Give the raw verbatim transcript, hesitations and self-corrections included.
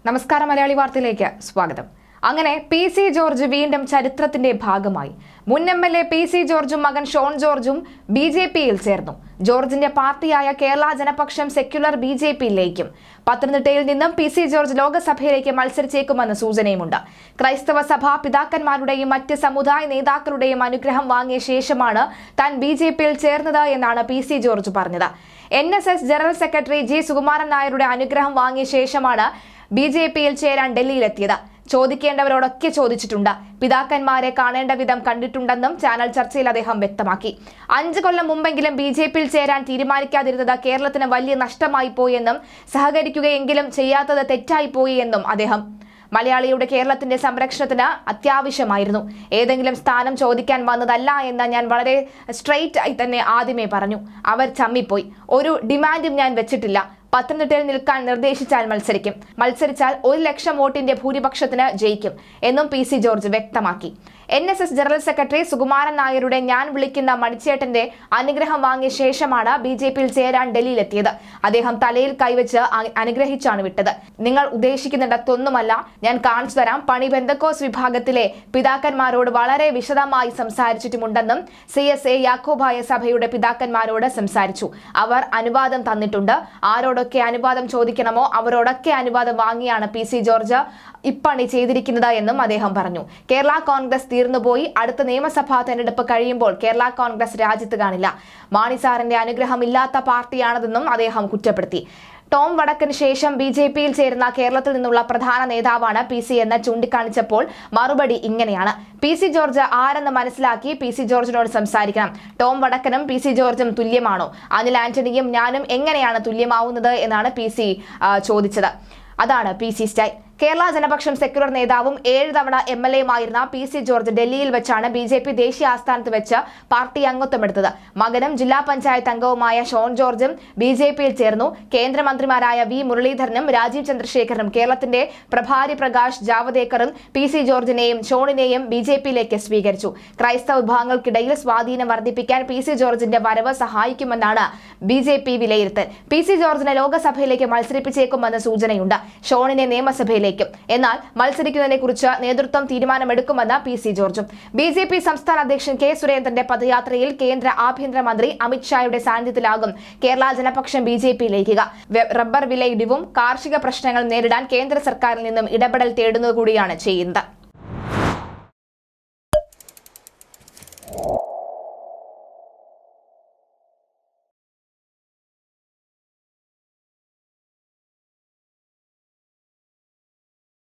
നമസ്കാരം മലയാളി വാർത്തയിലേക്ക് സ്വാഗതം. അങ്ങനെ പി സി ജോർജ് വീണ്ടും ചരിത്രത്തിന്റെ ഭാഗമായി. മുൻ M L A P C ജോർജും മകൻ ഷോൺ ജോർജും ബി ജെ പിയിൽ ചേർന്നു. ജോർജിന്റെ പാർട്ടിയായ Kerala Janapaksham secular B J പിയിലേക്കും. പത്തനംതിട്ടയിൽ നിന്നും പി സി ജോർജ് ലോക്സഭയിലേക്ക് മത്സരിച്ചേക്കുമെന്ന് സൂചനയുമുണ്ട്. ക്രൈസ്തവ സഭാ പിതാക്കന്മാരുടെയും മറ്റ് സമുദായ നേതാക്കളുടെയും അനുഗ്രഹം വാങ്ങിയ ശേഷമാണ് താൻ ബി ജെ പിയിൽ ചേർന്നത് എന്നാണ് പി സി ജോർജ് പറഞ്ഞത്. N S S general secretary G Sukumaran നായരുടെ അനുഗ്രഹം വാങ്ങിയ ശേഷമാണ് ബി ജെ പിയിൽ ചേരാൻ ഡൽഹിയിലെത്തിയത്. ചോദിക്കേണ്ടവരോടൊക്കെ ചോദിച്ചിട്ടുണ്ട്. പിതാക്കന്മാരെ കാണേണ്ട വിധം കണ്ടിട്ടുണ്ടെന്നും ചാനൽ ചർച്ചയിൽ അദ്ദേഹം വ്യക്തമാക്കി. അഞ്ചു കൊല്ലം മുമ്പെങ്കിലും ബി ജെ പിയിൽ ചേരാൻ തീരുമാനിക്കാതിരുന്നത് കേരളത്തിന് വലിയ നഷ്ടമായി പോയെന്നും സഹകരിക്കുകയെങ്കിലും ചെയ്യാത്തത് തെറ്റായിപ്പോയി എന്നും അദ്ദേഹം. മലയാളിയുടെ കേരളത്തിന്റെ സംരക്ഷണത്തിന് അത്യാവശ്യമായിരുന്നു. ഏതെങ്കിലും സ്ഥാനം ചോദിക്കാൻ വന്നതല്ല എന്ന് ഞാൻ വളരെ സ്ട്രെയിറ്റ് ആയി തന്നെ ആദ്യമേ പറഞ്ഞു. അവർ ചമ്മിപ്പോയി. ഒരു ഡിമാൻഡും ഞാൻ വെച്ചിട്ടില്ല. പത്തനംതിട്ടയിൽ നിൽക്കാൻ നിർദ്ദേശിച്ചാൽ മത്സരിക്കും. മത്സരിച്ചാൽ ഒരു ലക്ഷം വോട്ടിന്റെ ഭൂരിപക്ഷത്തിന് ജയിക്കും എന്നും പി സി ജോർജ് വ്യക്തമാക്കി. N S S general secretary Sukumaran നായരുടെ ഞാൻ വിളിക്കുന്ന മണിച്ചേട്ടന്റെ അനുഗ്രഹം വാങ്ങിയ ശേഷമാണ് ബി ജെ പിയിൽ ചേരാൻ ഡൽഹിയിലെത്തിയത്. അദ്ദേഹം തലയിൽ കൈവച്ച് അനുഗ്രഹിച്ചാണ് വിട്ടത്. നിങ്ങൾ ഉദ്ദേശിക്കുന്നിടത്തൊന്നുമല്ല, ഞാൻ കാണിച്ചു തരാം. പണി ബെന്തക്കോസ് വിഭാഗത്തിലെ പിതാക്കന്മാരോട് വളരെ വിശദമായി സംസാരിച്ചിട്ടുമുണ്ടെന്നും സി എസ് എ യാക്കോബായ സഭയുടെ പിതാക്കന്മാരോട് സംസാരിച്ചു. അവർ അനുവാദം തന്നിട്ടുണ്ട്. ആരോടൊക്കെ അനുവാദം ചോദിക്കണമോ അവരോടൊക്കെ അനുവാദം വാങ്ങിയാണ് പി സി ജോർജ് ഇപ്പണി ചെയ്തിരിക്കുന്നത് എന്നും അദ്ദേഹം പറഞ്ഞു. കേരള കോൺഗ്രസ് തീർന്നുപോയി. അടുത്ത നിയമസഭാ തെരഞ്ഞെടുപ്പ് കഴിയുമ്പോൾ കേരള കോൺഗ്രസ് രാജ്യത്ത് കാണില്ല. മാണി സാറിന്റെ അനുഗ്രഹമില്ലാത്ത പാർട്ടിയാണതെന്നും അദ്ദേഹം കുറ്റപ്പെടുത്തി. ടോം വടക്കിന് ശേഷം ബി ജെ പിയിൽ ചേരുന്ന കേരളത്തിൽ നിന്നുള്ള പ്രധാന നേതാവാണ് പി സി എന്ന് ചൂണ്ടിക്കാണിച്ചപ്പോൾ മറുപടി ഇങ്ങനെയാണ്. പി സി ജോർജ് ആരെന്ന് മനസ്സിലാക്കി പി സി ജോർജിനോട് സംസാരിക്കണം. ടോം വടക്കനും പി സി ജോർജും തുല്യമാണോ? അനിൽ ആന്റണിയും ഞാനും എങ്ങനെയാണ് തുല്യമാവുന്നത് എന്നാണ് പി സി ചോദിച്ചത്. അതാണ് P C style. Kerala Janapaksham secular നേതാവും ഏഴ് തവണ എം എൽ എയുമായിരുന്ന പി സി ജോർജ് ഡൽഹിയിൽ വെച്ചാണ് ബി ജെ പി ദേശീയ ആസ്ഥാനത്ത് വെച്ച് പാർട്ടി അംഗത്വമെടുത്തത്. മകനും ജില്ലാ പഞ്ചായത്ത് അംഗവുമായ ഷോൺ ജോർജും ബി ജെ പിയിൽ ചേർന്നു. കേന്ദ്രമന്ത്രിമാരായ വി മുരളീധരനും രാജീവ് ചന്ദ്രശേഖരനും കേരളത്തിന്റെ പ്രഭാരി പ്രകാശ് ജാവദേക്കറും പി സി ജോർജിനെയും ഷോണിനെയും ബി ജെ പിയിലേക്ക് സ്വീകരിച്ചു. ക്രൈസ്തവ വിഭാഗങ്ങൾക്കിടയിൽ സ്വാധീനം വർദ്ധിപ്പിക്കാൻ പി സി ജോർജിന്റെ വരവ് സഹായിക്കുമെന്നാണ് ബി ജെ പി വിലയിരുത്തൽ. പി സി ജോർജിനെ ലോക്സഭയിലേക്ക് മത്സരിപ്പിച്ചേക്കുമെന്ന് സൂചനയുണ്ട്. ഷോണിനെ നിയമസഭയിലേക്ക്. എന്നാൽ മത്സരിക്കുന്നതിനെ കുറിച്ച് നേതൃത്വം തീരുമാനമെടുക്കുമെന്ന് പി സി ജോർജും. ബി ജെ പി സംസ്ഥാന അധ്യക്ഷൻ കെ സുരേന്ദ്രന്റെ പദയാത്രയിൽ കേന്ദ്ര ആഭ്യന്തരമന്ത്രി അമിത്ഷായുടെ സാന്നിധ്യത്തിലാകും കേരള ജനപക്ഷം ബി ജെ പിയിലേക്കുക. റബ്ബർ വിലയിടിവും കാർഷിക പ്രശ്നങ്ങൾ നേരിടാൻ കേന്ദ്ര സർക്കാരിൽ നിന്നും ഇടപെടൽ തേടുന്നത് കൂടിയാണ് ചെയ്യുന്നത്.